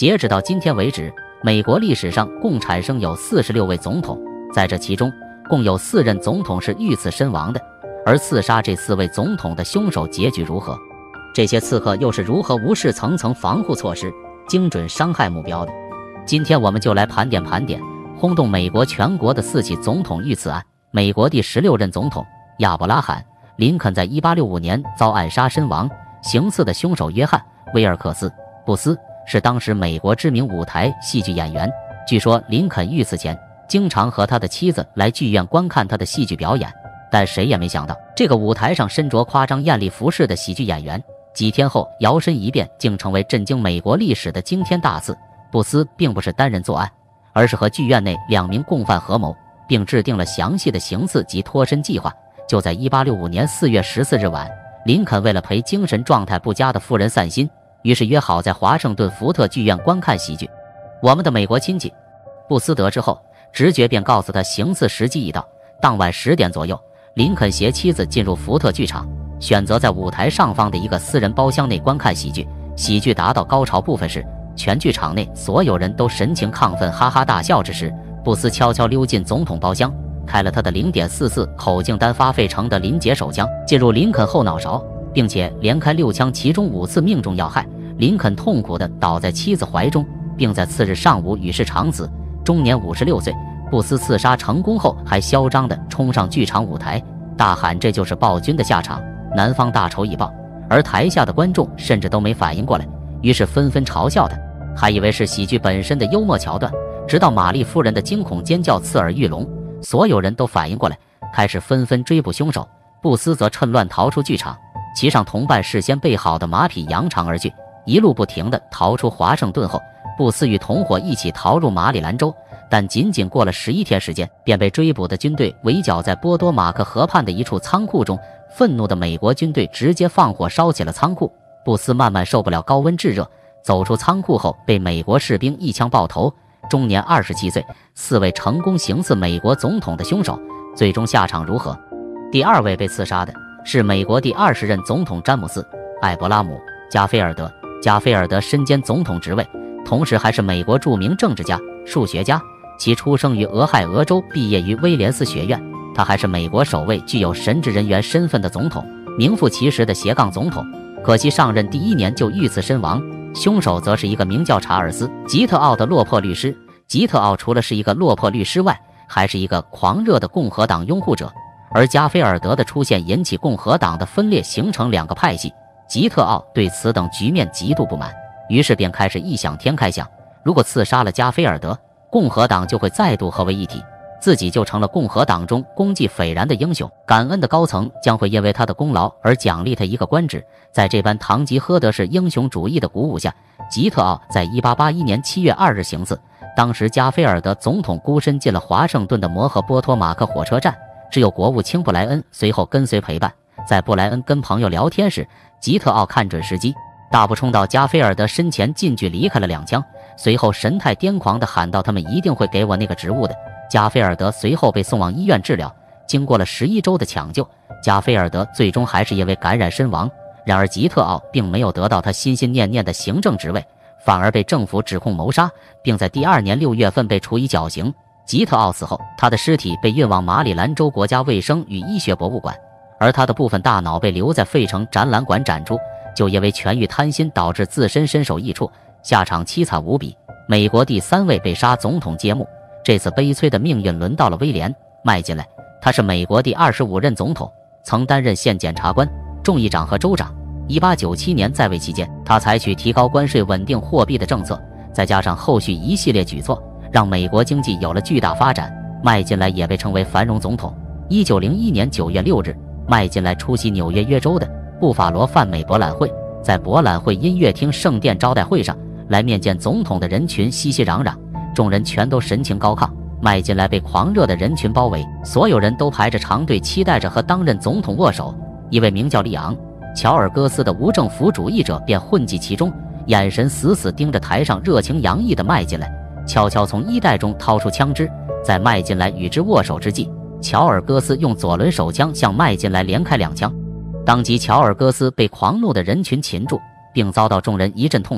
截止到今天为止，美国历史上共产生有46位总统，在这其中，共有4任总统是遇刺身亡的。而刺杀这4位总统的凶手结局如何？这些刺客又是如何无视层层防护措施，精准伤害目标的？今天我们就来盘点轰动美国全国的4起总统遇刺案。美国第16任总统亚伯拉罕·林肯在1865年遭暗杀身亡，行刺的凶手约翰·威尔克斯·布斯是当时美国知名舞台戏剧演员。据说林肯遇刺前经常和他的妻子来剧院观看他的戏剧表演，但谁也没想到，这个舞台上身着夸张艳丽服饰的喜剧演员，几天后摇身一变，竟成为震惊美国历史的惊天大刺。布斯并不是单人作案，而是和剧院内2名共犯合谋，并制定了详细的行刺及脱身计划。就在1865年4月14日晚，林肯为了陪精神状态不佳的夫人散心，于是约好在华盛顿福特剧院观看喜剧。我们的美国亲戚布斯得知后，直觉便告诉他行刺时机已到。当晚10点左右，林肯携妻子进入福特剧场，选择在舞台上方的一个私人包厢内观看喜剧。喜剧达到高潮部分时，全剧场内所有人都神情亢奋，哈哈大笑之时，布斯悄悄溜进总统包厢，开了他的.44口径单发费城的临捷手枪，进入林肯后脑勺，并且连开6枪，其中5次命中要害。林肯痛苦地倒在妻子怀中，并在次日上午与世长辞，终年56岁。布斯刺杀成功后，还嚣张地冲上剧场舞台，大喊这就是暴君的下场，南方大仇已报。而台下的观众甚至都没反应过来，于是纷纷嘲笑他，还以为是喜剧本身的幽默桥段。直到玛丽夫人的惊恐尖叫刺耳欲聋，所有人都反应过来，开始纷纷追捕凶手。布斯则趁乱逃出剧场，骑上同伴事先备好的马匹扬长而去，一路不停地逃出华盛顿后，布斯与同伙一起逃入马里兰州，但仅仅过了11天时间，便被追捕的军队围剿在波多马克河畔的一处仓库中。愤怒的美国军队直接放火烧起了仓库。布斯慢慢受不了高温炙热，走出仓库后被美国士兵一枪爆头，终年27岁。4位成功行刺美国总统的凶手最终下场如何？第2位被刺杀的是美国第20任总统詹姆斯·艾伯拉姆·加菲尔德。加菲尔德身兼总统职位，同时还是美国著名政治家、数学家。其出生于俄亥俄州，毕业于威廉斯学院。他还是美国首位具有神职人员身份的总统，名副其实的斜杠总统。可惜上任第1年就遇刺身亡，凶手则是一个名叫查尔斯·吉特奥的落魄律师。吉特奥除了是一个落魄律师外，还是一个狂热的共和党拥护者。而加菲尔德的出现引起共和党的分裂，形成2个派系。吉特奥对此等局面极度不满，于是便开始异想天开想，如果刺杀了加菲尔德，共和党就会再度合为一体，自己就成了共和党中功绩斐然的英雄，感恩的高层将会因为他的功劳而奖励他一个官职。在这般堂吉诃德式英雄主义的鼓舞下，吉特奥在1881年7月2日行刺。当时加菲尔德总统孤身进了华盛顿的摩诃波托马克火车站，只有国务卿布莱恩随后跟随陪伴。在布莱恩跟朋友聊天时，吉特奥看准时机，大步冲到加菲尔德身前，近距离开了2枪，随后神态癫狂地喊道：“他们一定会给我那个职务的。”加菲尔德随后被送往医院治疗，经过了11周的抢救，加菲尔德最终还是因为感染身亡。然而吉特奥并没有得到他心心念念的行政职位，反而被政府指控谋杀，并在第2年6月份被处以绞刑。吉特奥死后，他的尸体被运往马里兰州国家卫生与医学博物馆，而他的部分大脑被留在费城展览馆展出，就因为权欲贪心导致自身身首异处，下场凄惨无比。美国第3位被杀总统揭幕，这次悲催的命运轮到了威廉·麦金莱。他是美国第25任总统，曾担任县检察官、众议长和州长。1897年在位期间，他采取提高关税、稳定货币的政策，再加上后续一系列举措，让美国经济有了巨大发展。麦金莱也被称为繁荣总统。1901年9月6日，麦金莱出席纽约约州的布法罗泛美博览会，在博览会音乐厅圣殿招待会上，来面见总统的人群熙熙攘攘，众人全都神情高亢。麦金莱被狂热的人群包围，所有人都排着长队，期待着和当任总统握手。一位名叫利昂·乔尔戈斯的无政府主义者便混迹其中，眼神死死盯着台上热情洋溢的麦金莱，悄悄从衣袋中掏出枪支。在麦金莱与之握手之际，乔尔戈斯用左轮手枪向麦金莱连开2枪，当即乔尔戈斯被狂怒的人群擒住，并遭到众人一阵痛打。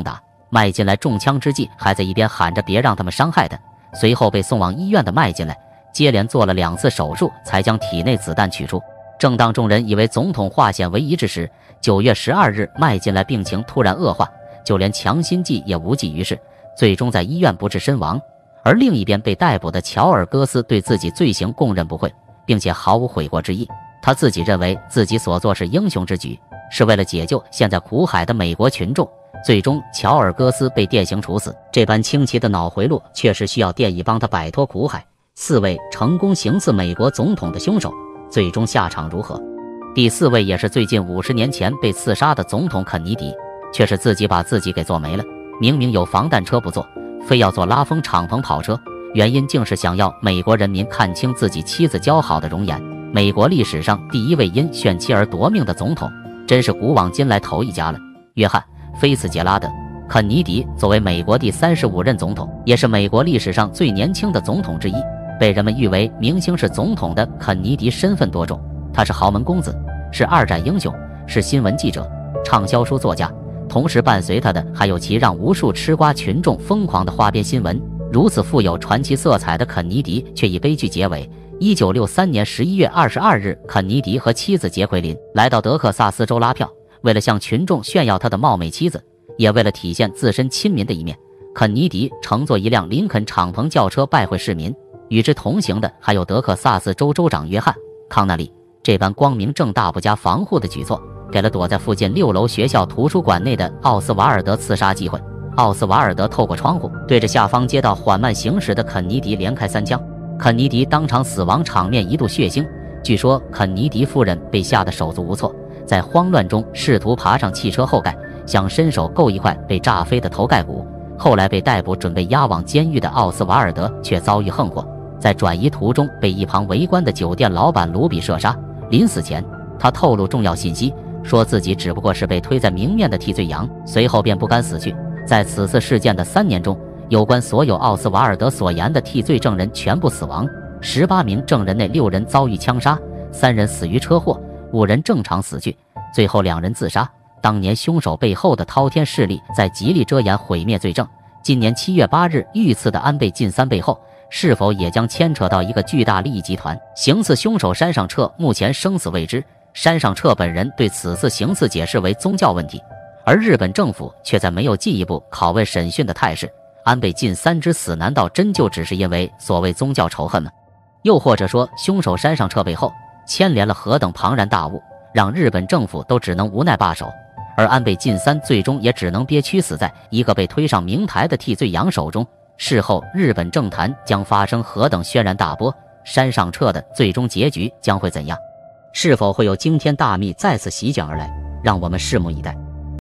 迈进来中枪之际，还在一边喊着别让他们伤害他。随后被送往医院的迈进来，接连做了2次手术，才将体内子弹取出。正当众人以为总统化险为夷之时，9月12日，迈进来病情突然恶化，就连强心剂也无济于事，最终在医院不治身亡。而另一边被逮捕的乔尔戈斯对自己罪行供认不讳，并且毫无悔过之意。他自己认为自己所做是英雄之举，是为了解救陷在苦海的美国群众。最终，乔尔戈斯被电刑处死。这般清奇的脑回路，确实需要电椅帮他摆脱苦海。4位成功行刺美国总统的凶手，最终下场如何？第4位也是最近50年前被刺杀的总统肯尼迪，却是自己把自己给做没了。明明有防弹车不坐，非要坐拉风敞篷跑车，原因竟是想要美国人民看清自己妻子姣好的容颜。美国历史上第1位因炫妻而夺命的总统，真是古往今来头一家了。约翰·菲茨杰拉德·肯尼迪作为美国第35任总统，也是美国历史上最年轻的总统之一，被人们誉为明星式总统的肯尼迪身份多重。他是豪门公子，是2战英雄，是新闻记者、畅销书作家，同时伴随他的还有其让无数吃瓜群众疯狂的花边新闻。如此富有传奇色彩的肯尼迪却以悲剧结尾。1963年11月22日，肯尼迪和妻子杰奎琳来到德克萨斯州拉票，为了向群众炫耀他的貌美妻子，也为了体现自身亲民的一面，肯尼迪乘坐一辆林肯敞篷轿车拜会市民。与之同行的还有德克萨斯州州长约翰·康纳利。这般光明正大不加防护的举措，给了躲在附近6楼学校图书馆内的奥斯瓦尔德刺杀机会。奥斯瓦尔德透过窗户对着下方街道缓慢行驶的肯尼迪连开3枪，肯尼迪当场死亡，场面一度血腥。据说肯尼迪夫人被吓得手足无措，在慌乱中试图爬上汽车后盖，想伸手够一块被炸飞的头盖骨。后来被逮捕准备押往监狱的奥斯瓦尔德却遭遇横祸，在转移途中被一旁围观的酒店老板卢比射杀。临死前，他透露重要信息，说自己只不过是被推在明面的替罪羊，随后便不甘死去。在此次事件的3年中，有关所有奥斯瓦尔德所言的替罪证人全部死亡，18名证人内6人遭遇枪杀，3人死于车祸，5人正常死去，最后2人自杀。当年凶手背后的滔天势力在极力遮掩毁灭罪证。今年7月8日遇刺的安倍晋三背后，是否也将牵扯到一个巨大利益集团？行刺凶手山上彻目前生死未知，山上彻本人对此次行刺解释为宗教问题，而日本政府却在没有进一步拷问审讯的态势。安倍晋三之死难道真就只是因为所谓宗教仇恨吗？又或者说凶手山上彻背后牵连了何等庞然大物，让日本政府都只能无奈罢手，而安倍晋三最终也只能憋屈死在一个被推上明台的替罪羊手中。事后日本政坛将发生何等轩然大波？山上彻的最终结局将会怎样？是否会有惊天大秘再次席卷而来？让我们拭目以待。